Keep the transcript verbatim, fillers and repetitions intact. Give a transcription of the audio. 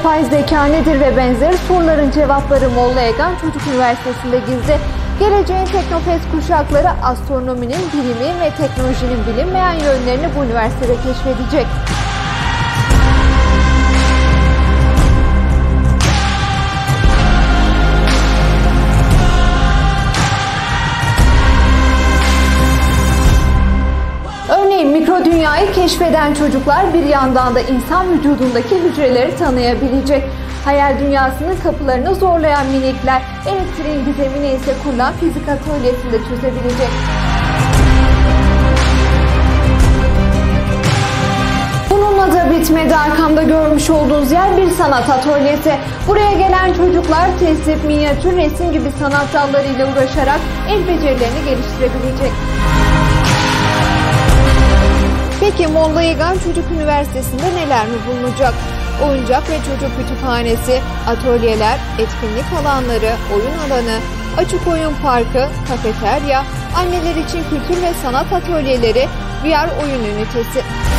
yapay zeka nedir ve benzeri soruların cevapları Molla Egan Çocuk Üniversitesi'nde gizli. Geleceğin teknofest kuşakları astronominin, bilimin ve teknolojinin bilinmeyen yönlerini bu üniversitede keşfedecek. Örneğin mikro dünyayı keşfeden çocuklar bir yandan da insan vücudundaki hücreleri tanıyabilecek. Hayal dünyasının kapılarını zorlayan minikler elektriğin gizemini ise kurulan fizik atölyesinde çözebilecek. Bununla da bitmedi. Arkamda görmüş olduğunuz yer bir sanat atölyesi. Buraya gelen çocuklar tesip, minyatür, resim gibi sanat dallarıyla uğraşarak el becerilerini geliştirebilecek. Peki Molla Egan Çocuk Üniversitesi'nde neler mi bulunacak? Oyuncak ve çocuk kütüphanesi, atölyeler, etkinlik alanları, oyun alanı, açık oyun parkı, kafeterya, anneler için kültür ve sanat atölyeleri, V R oyun ünitesi.